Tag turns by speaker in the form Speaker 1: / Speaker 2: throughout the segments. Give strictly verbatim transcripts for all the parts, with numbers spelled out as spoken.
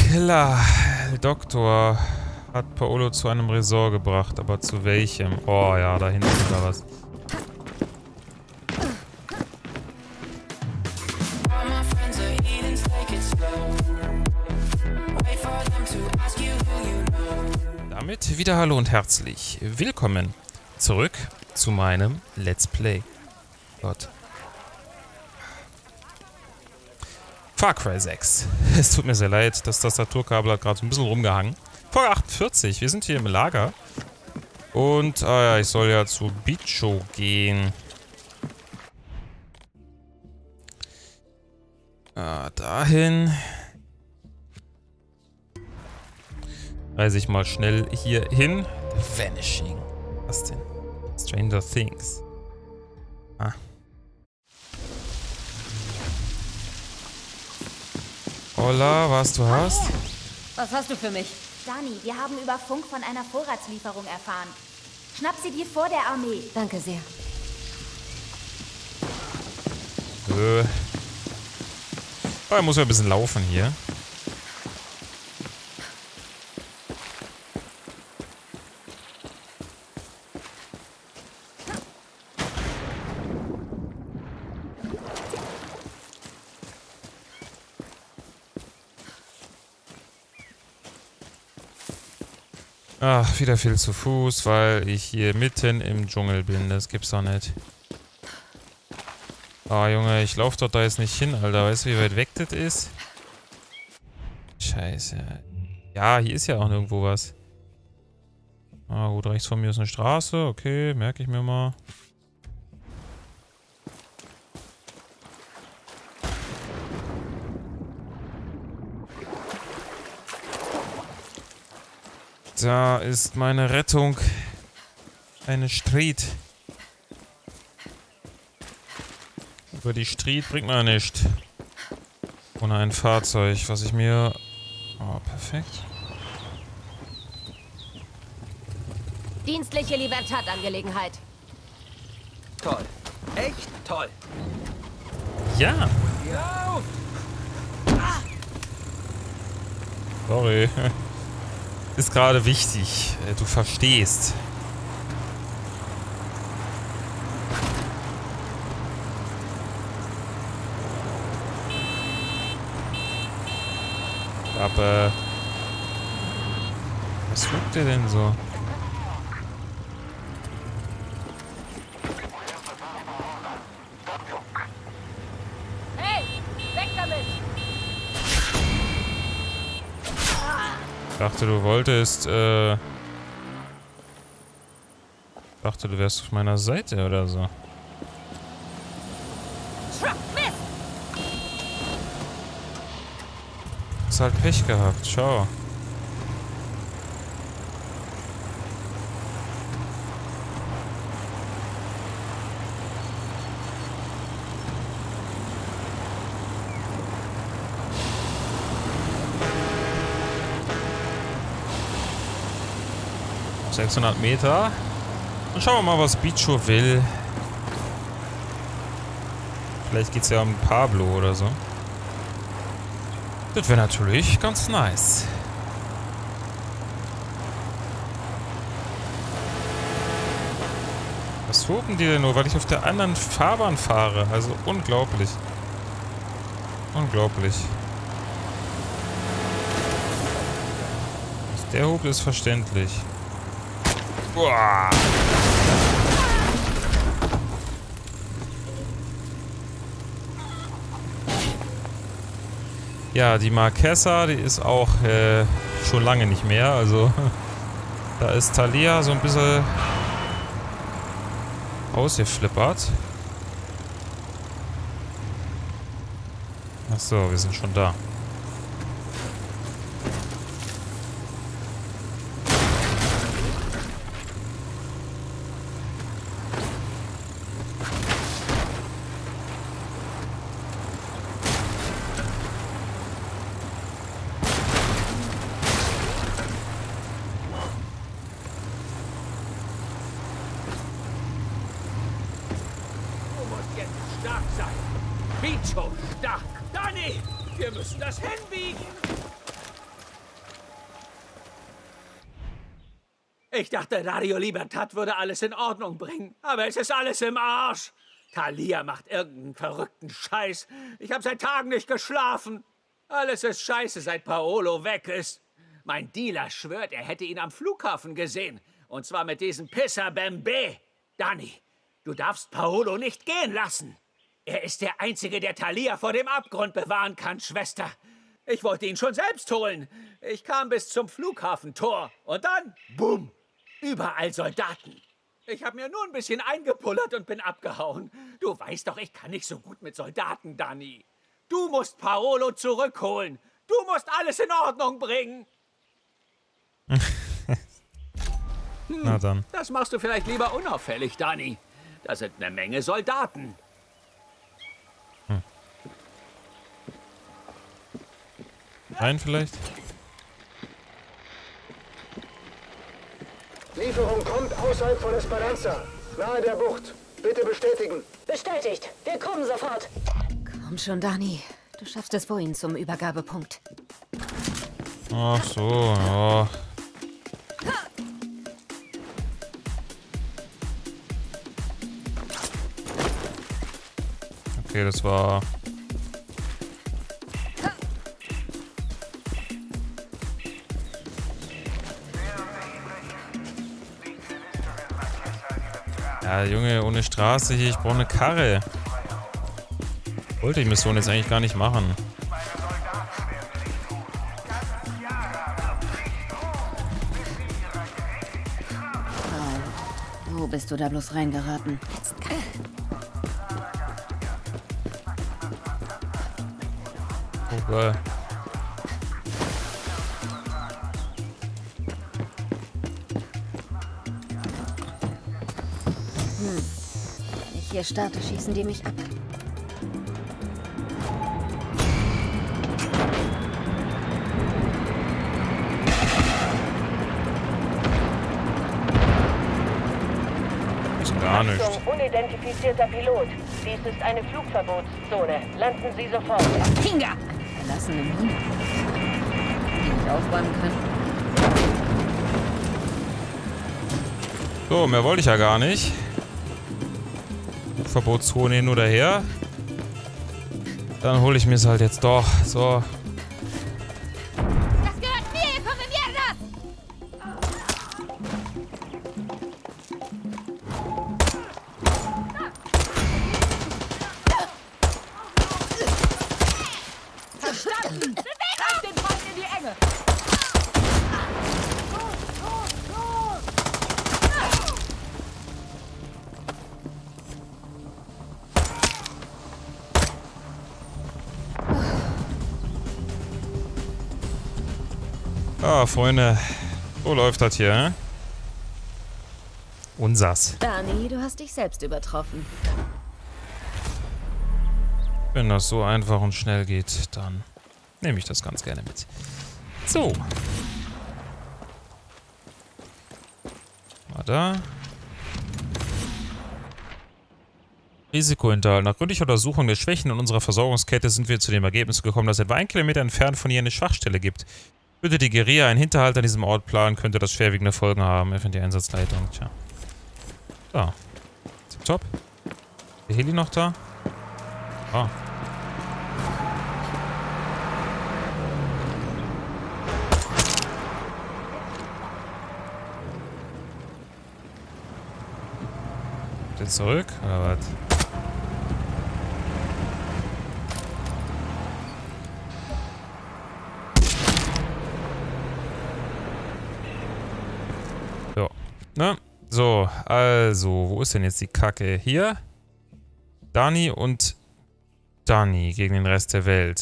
Speaker 1: klar. Der Doktor hat Paolo zu einem Resort gebracht, aber zu welchem? Oh ja, da hinten ist da was. Damit wieder hallo und herzlich willkommen zurück zu meinem Let's Play. Gott. Far Cry sechs. Es tut mir sehr leid, das Tastaturkabel hat gerade so ein bisschen rumgehangen. Folge achtundvierzig, wir sind hier im Lager. Und, ah ja, ich soll ja zu Bicho gehen. Ah, dahin. Reise ich mal schnell hier hin. The Vanishing. Was denn? Stranger Things. Ah. Hola, was du hast?
Speaker 2: Was hast du für mich?
Speaker 3: Dani, wir haben über Funk von einer Vorratslieferung erfahren. Schnapp sie dir vor der Armee.
Speaker 2: Danke sehr.
Speaker 1: Äh. Oh, er muss ja ein bisschen laufen hier. Ach, wieder viel zu Fuß, weil ich hier mitten im Dschungel bin. Das gibt's doch nicht. Ah, Junge, ich lauf doch da jetzt nicht hin, Alter. Weißt du, wie weit weg das ist? Scheiße. Ja, hier ist ja auch nirgendwo was. Ah, gut, rechts von mir ist eine Straße. Okay, merke ich mir mal. Da ist meine Rettung. Eine Street. Über die Street bringt man nicht. Ohne ein Fahrzeug, was ich mir... Oh, perfekt.
Speaker 2: Dienstliche Libertad-Angelegenheit.
Speaker 4: Toll. Echt toll.
Speaker 1: Ja.
Speaker 4: Ja.
Speaker 1: Sorry. Ist gerade wichtig. Du verstehst. Aber was guckt ihr denn so?
Speaker 2: Hey, weg damit!
Speaker 1: Ich dachte, du wolltest, äh... Ich dachte, du wärst auf meiner Seite oder so. Hast halt Pech gehabt, schau. sechshundert Meter. Und schauen wir mal, was Bicho will. Vielleicht geht es ja um Pablo oder so. Das wäre natürlich ganz nice. Was hupen die denn nur, weil ich auf der anderen Fahrbahn fahre? Also unglaublich. Unglaublich. Was der hupt, ist verständlich. Uah. Ja, die Marquesa, die ist auch äh, schon lange nicht mehr. Also da ist Thalia so ein bisschen ausgeflippert. Achso, wir sind schon da.
Speaker 4: Stark sein. Bicho, stark. Dani, wir müssen das hinbiegen. Ich dachte, Dario Libertad würde alles in Ordnung bringen. Aber es ist alles im Arsch. Thalia macht irgendeinen verrückten Scheiß. Ich habe seit Tagen nicht geschlafen. Alles ist scheiße, seit Paolo weg ist. Mein Dealer schwört, er hätte ihn am Flughafen gesehen. Und zwar mit diesem Pisser Bembe. Dani, du darfst Paolo nicht gehen lassen. Er ist der Einzige, der Thalia vor dem Abgrund bewahren kann, Schwester. Ich wollte ihn schon selbst holen. Ich kam bis zum Flughafentor. Und dann, bumm, überall Soldaten. Ich habe mir nur ein bisschen eingepullert und bin abgehauen. Du weißt doch, ich kann nicht so gut mit Soldaten, Dani. Du musst Paolo zurückholen. Du musst alles in Ordnung bringen. Hm,
Speaker 1: Na dann.
Speaker 4: Das machst du vielleicht lieber unauffällig, Dani. Da sind eine Menge Soldaten.
Speaker 1: Hm. Rein vielleicht?
Speaker 5: Lieferung kommt außerhalb von Esperanza. Nahe der Bucht. Bitte bestätigen.
Speaker 2: Bestätigt. Wir kommen sofort. Komm schon, Dani. Du schaffst es vorhin zum Übergabepunkt.
Speaker 1: Ach so, ja. Okay, das war... Ja, Junge, ohne Straße hier, ich brauche eine Karre. Wollte die Mission jetzt eigentlich gar nicht machen.
Speaker 2: Oh, wo bist du da bloß reingeraten?
Speaker 1: Oh, geil.
Speaker 2: Hm. Wenn ich hier starte, schießen die mich ab.
Speaker 1: Gar nicht.
Speaker 6: Achtung, unidentifizierter Pilot. Dies ist eine Flugverbotszone. Landen Sie sofort.
Speaker 2: Kinga! Verlassenen Hund. Die nicht aufräumen können.
Speaker 1: So, mehr wollte ich ja gar nicht. Verbotszone hin oder her. Dann hole ich mir es halt jetzt doch. So.
Speaker 3: Das gehört mir, ihr kommt mir das!
Speaker 2: Verstanden! Treib den Feind in die Enge!
Speaker 1: Ah, Freunde. So läuft das hier, hä? Unsers.
Speaker 2: Dani, du hast dich selbst übertroffen.
Speaker 1: Wenn das so einfach und schnell geht, dann nehme ich das ganz gerne mit. So. Mal da. Risikohinterhalt. Nach gründlicher Untersuchung der Schwächen in unserer Versorgungskette sind wir zu dem Ergebnis gekommen, dass etwa ein Kilometer entfernt von hier eine Schwachstelle gibt. Würde die Guerilla einen Hinterhalt an diesem Ort planen, könnte das schwerwiegende Folgen haben. Er findet die Einsatzleitung. Tja. So. Top. Der Heli noch da? Ah. Jetzt zurück, oder was? So. Ne? So, also, wo ist denn jetzt die Kacke? Hier? Dani und Dani gegen den Rest der Welt.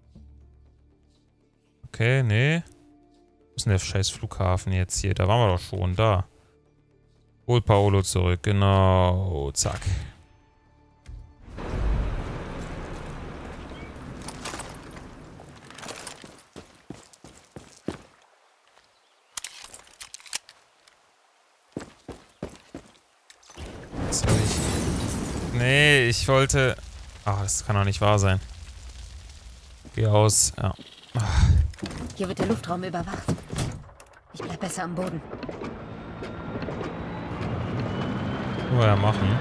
Speaker 1: Okay, nee. Wo ist denn der scheiß Flughafen jetzt hier? Da waren wir doch schon, da. Hol Paolo zurück, genau. Zack. Was soll ich? Nee, ich wollte... Ach, das kann doch nicht wahr sein. Geh aus, ja.
Speaker 2: Hier wird der Luftraum überwacht. Ich bleib besser am Boden.
Speaker 1: Können wir ja machen.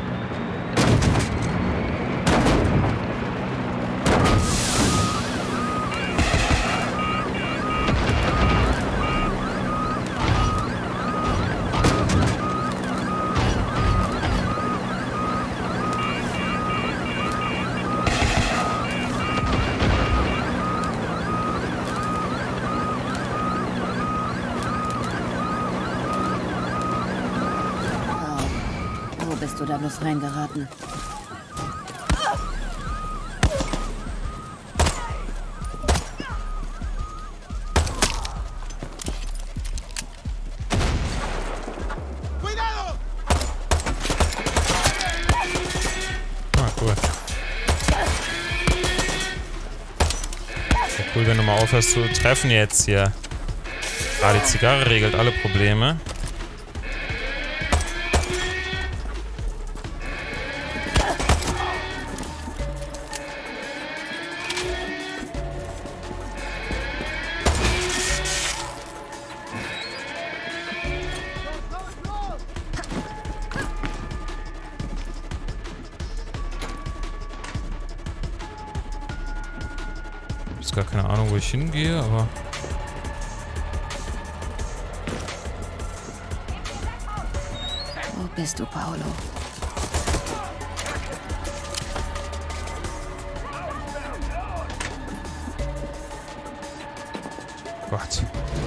Speaker 2: Bist du da bloß reingeraten?
Speaker 1: Ah, cool. Sehr cool, wenn du mal aufhörst zu treffen jetzt hier. Ah, die Zigarre regelt alle Probleme. Ich habe gar keine Ahnung, wo ich hingehe, aber...
Speaker 2: Wo bist du, Paolo?
Speaker 1: Gott.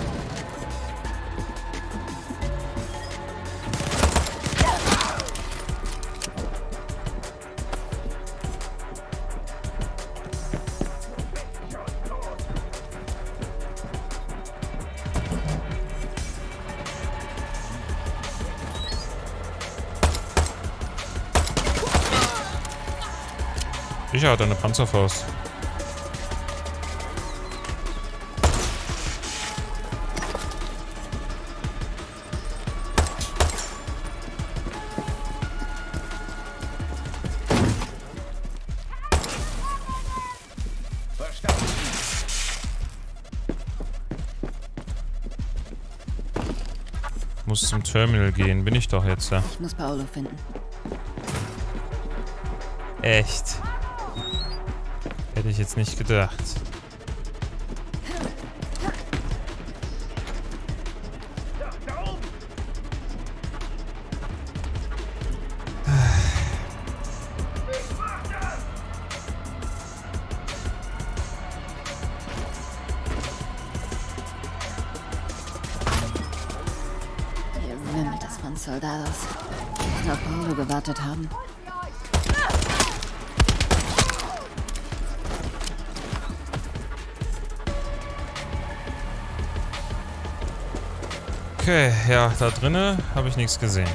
Speaker 1: Sicher hat er eine Panzerfaust. Muss zum Terminal gehen. Bin ich doch jetzt, ja.
Speaker 2: Ich muss Paolo finden.
Speaker 1: Echt? Hätte ich jetzt nicht gedacht.
Speaker 2: Hier wimmelt es von Soldados, die auf Paolo gewartet haben.
Speaker 1: Okay, ja, da drinnen habe ich nichts gesehen.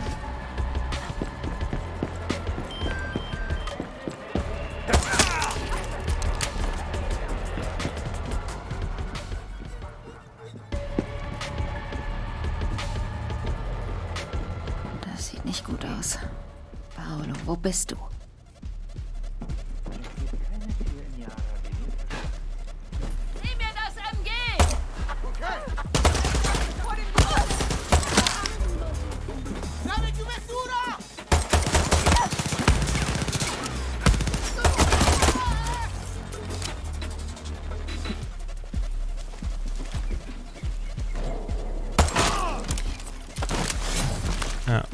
Speaker 2: Das sieht nicht gut aus. Paolo, wo bist du?
Speaker 3: Sieh mir das M G!
Speaker 1: Ja.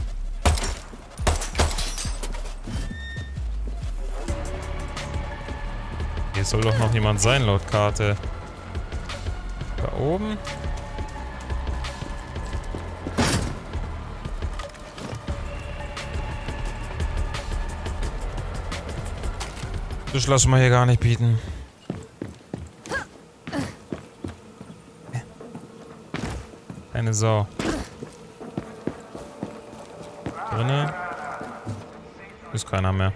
Speaker 1: Hier soll doch noch jemand sein, laut Karte. Da oben. Das lassen wir hier gar nicht bieten. Keine Sau. Drinne ist keiner mehr.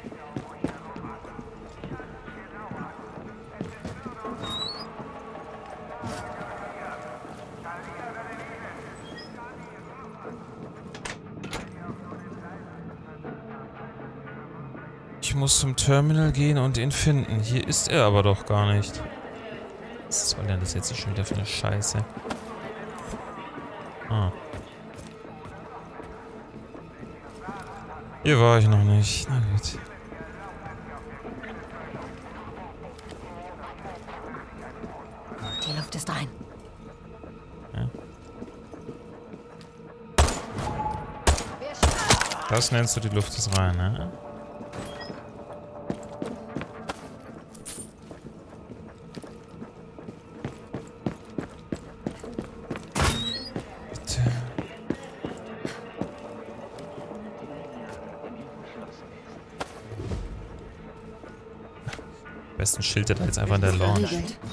Speaker 1: Ich muss zum Terminal gehen und ihn finden. Hier ist er aber doch gar nicht. Was soll denn das jetzt schon wieder für eine Scheiße? Ah. Hier war ich noch nicht. Na gut.
Speaker 2: Die Luft ist rein.
Speaker 1: Ja. Das nennst du, die Luft ist rein, ne? Bitte. Am besten schildert er jetzt einfach in der Launch.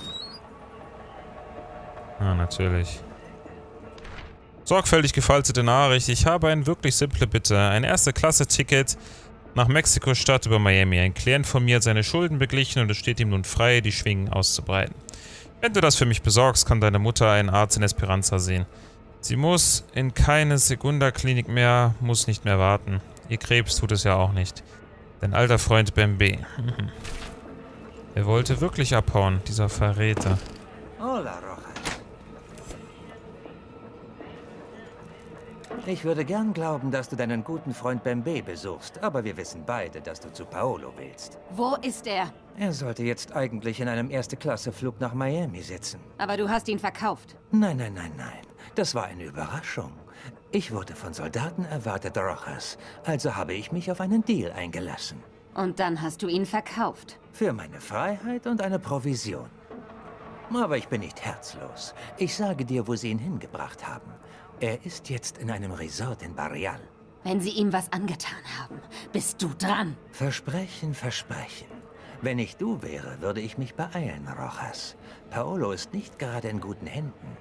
Speaker 1: Ah, natürlich. Sorgfältig gefaltete Nachricht. Ich habe eine wirklich simple Bitte. Ein Erste-Klasse-Ticket nach Mexiko-Stadt über Miami. Ein Klient von mir hat seine Schulden beglichen und es steht ihm nun frei, die Schwingen auszubreiten. Wenn du das für mich besorgst, kann deine Mutter einen Arzt in Esperanza sehen. Sie muss in keine Sekunda-Klinik mehr, muss nicht mehr warten. Ihr Krebs tut es ja auch nicht. Dein alter Freund Bembe. Er wollte wirklich abhauen, dieser Verräter.
Speaker 7: Hola, Rojas. Ich würde gern glauben, dass du deinen guten Freund Bembe besuchst, aber wir wissen beide, dass du zu Paolo willst.
Speaker 2: Wo ist er?
Speaker 7: Er sollte jetzt eigentlich in einem Erste-Klasse-Flug nach Miami sitzen.
Speaker 2: Aber du hast ihn verkauft.
Speaker 7: Nein, nein, nein, nein. Das war eine Überraschung. Ich wurde von Soldaten erwartet, Rojas. Also habe ich mich auf einen Deal eingelassen.
Speaker 2: Und dann hast du ihn verkauft.
Speaker 7: Für meine Freiheit und eine Provision. Aber ich bin nicht herzlos. Ich sage dir, wo sie ihn hingebracht haben. Er ist jetzt in einem Resort in Barrial.
Speaker 2: Wenn sie ihm was angetan haben, bist du dran.
Speaker 7: Versprechen, versprechen. Wenn ich du wäre, würde ich mich beeilen, Rojas. Paolo ist nicht gerade in guten Händen.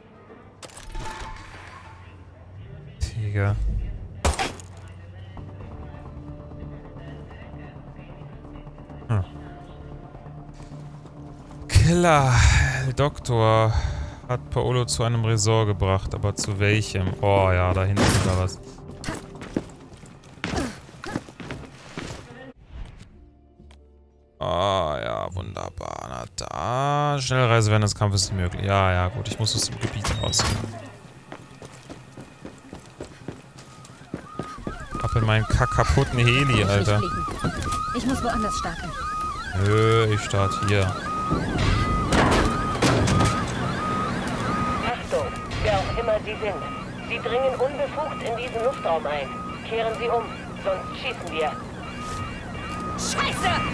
Speaker 1: Tiger. Hm. Klar, Doktor hat Paolo zu einem Resort gebracht, aber zu welchem? Oh ja, da hinten ist da was. Ah ja, wunderbar. Na da. Schnellreise während des Kampfes ist möglich. Ja, ja, gut. Ich muss aus dem Gebiet raus. Ab in meinen kaputten Heli, Alter.
Speaker 2: Ich muss woanders starten.
Speaker 1: Nö, ich starte hier.
Speaker 6: Achtung, wer auch immer Sie sind. Sie dringen unbefugt in diesen Luftraum ein. Kehren Sie um, sonst schießen wir.
Speaker 2: Scheiße!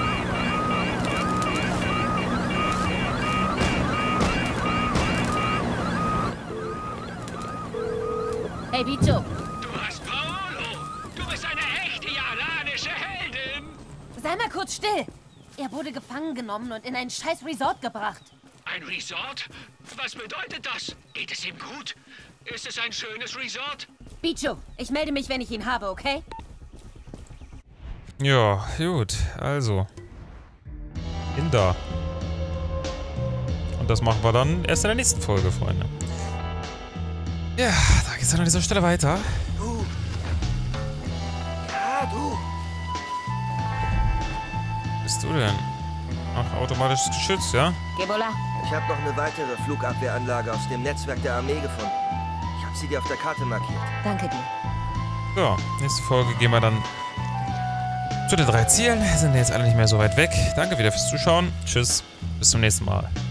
Speaker 2: Hey, Bicho.
Speaker 4: Du hast Paolo! Du bist eine echte jalanische Heldin!
Speaker 2: Sei mal kurz still. Er wurde gefangen genommen und in ein scheiß Resort gebracht.
Speaker 4: Ein Resort? Was bedeutet das? Geht es ihm gut? Ist es ein schönes Resort?
Speaker 2: Bicho, ich melde mich, wenn ich ihn habe, okay?
Speaker 1: Ja, gut. Also. In da. Und das machen wir dann erst in der nächsten Folge, Freunde. Ja, da geht's dann an dieser Stelle weiter.
Speaker 7: Du. Ja, du.
Speaker 1: Bist du denn? Ach, automatisches Geschütz, ja?
Speaker 2: Gebola.
Speaker 8: Ich habe noch eine weitere Flugabwehranlage aus dem Netzwerk der Armee gefunden. Ich habe sie dir auf der Karte markiert.
Speaker 2: Danke dir.
Speaker 1: So, nächste Folge gehen wir dann zu den drei Zielen. Sind jetzt alle nicht mehr so weit weg. Danke wieder fürs Zuschauen. Tschüss, bis zum nächsten Mal.